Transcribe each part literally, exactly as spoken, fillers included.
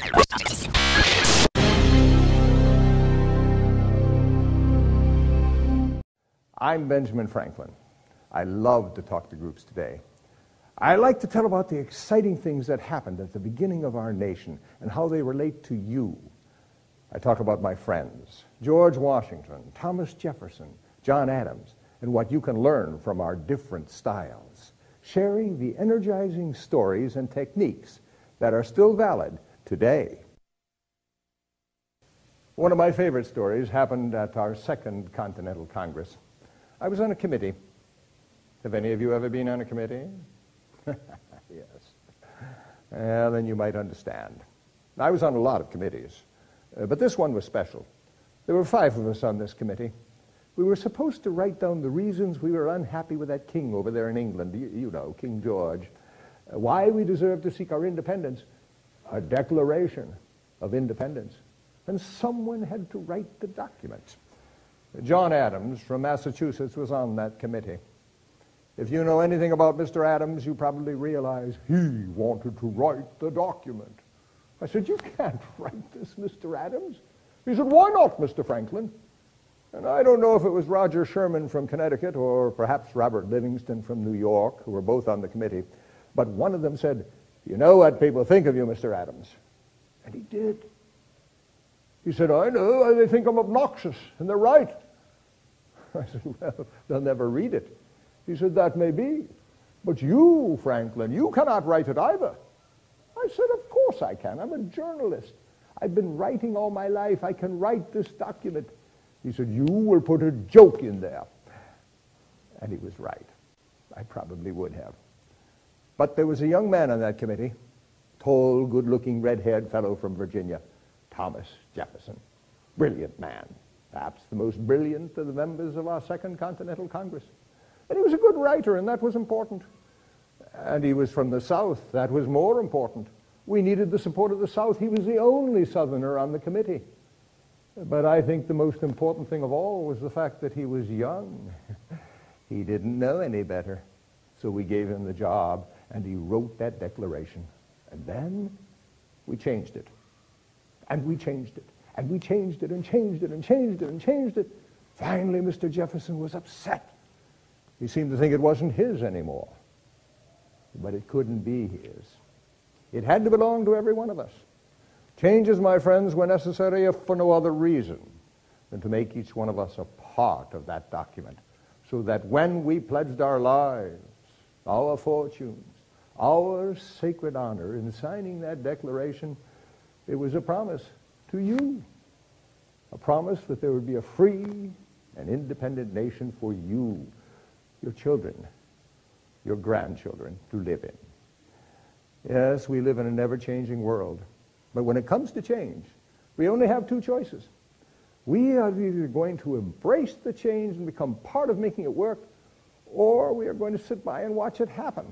I'm Benjamin Franklin. I love to talk to groups today. I like to tell about the exciting things that happened at the beginning of our nation and how they relate to you. I talk about my friends, George Washington, Thomas Jefferson, John Adams, and what you can learn from our different styles, sharing the energizing stories and techniques that are still valid today. One of my favorite stories happened at our Second Continental Congress. I was on a committee. Have any of you ever been on a committee? Yes. Well, then you might understand. I was on a lot of committees, uh, but this one was special. There were five of us on this committee. We were supposed to write down the reasons we were unhappy with that king over there in England, you, you know, King George, uh, why we deserve to seek our independence, a declaration of independence. And someone had to write the document. John Adams from Massachusetts was on that committee. If you know anything about Mister Adams, you probably realize he wanted to write the document. I said, you can't write this, Mister Adams. He said, why not, Mister Franklin? And I don't know if it was Roger Sherman from Connecticut or perhaps Robert Livingston from New York, who were both on the committee, but one of them said, you know what people think of you, Mister Adams. And he did. He said, I know, they think I'm obnoxious, and they're right. I said, well, they'll never read it. He said, that may be, but you, Franklin, you cannot write it either. I said, of course I can. I'm a journalist. I've been writing all my life. I can write this document. He said, you will put a joke in there. And he was right. I probably would have. But there was a young man on that committee, tall, good-looking, red-haired fellow from Virginia, Thomas Jefferson. Brilliant man, perhaps the most brilliant of the members of our Second Continental Congress. And he was a good writer, and that was important. And he was from the South. That was more important. We needed the support of the South. He was the only Southerner on the committee. But I think the most important thing of all was the fact that he was young. He didn't know any better. So we gave him the job, and he wrote that declaration. And then we changed it. And we changed it. And we changed it and changed it and changed it and changed it. Finally, Mister Jefferson was upset. He seemed to think it wasn't his anymore. But it couldn't be his. It had to belong to every one of us. Changes, my friends, were necessary if for no other reason than to make each one of us a part of that document, so that when we pledged our lives, our fortunes, our sacred honor in signing that declaration, it was a promise to you, a promise that there would be a free and independent nation for you, your children, your grandchildren to live in. Yes, we live in a never-changing world, but when it comes to change, we only have two choices. We are either going to embrace the change and become part of making it work, or we are going to sit by and watch it happen.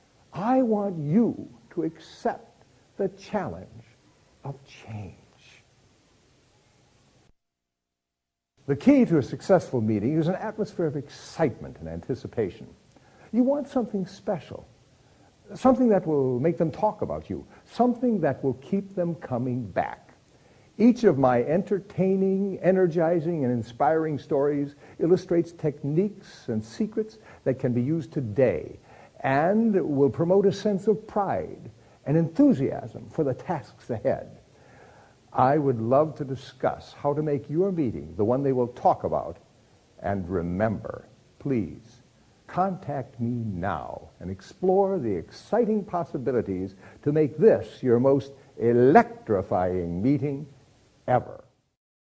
I want you to accept the challenge of change. The key to a successful meeting is an atmosphere of excitement and anticipation. You want something special, something that will make them talk about you, something that will keep them coming back. Each of my entertaining, energizing, and inspiring stories illustrates techniques and secrets that can be used today and will promote a sense of pride and enthusiasm for the tasks ahead. I would love to discuss how to make your meeting the one they will talk about. And remember, please, contact me now and explore the exciting possibilities to make this your most electrifying meeting ever.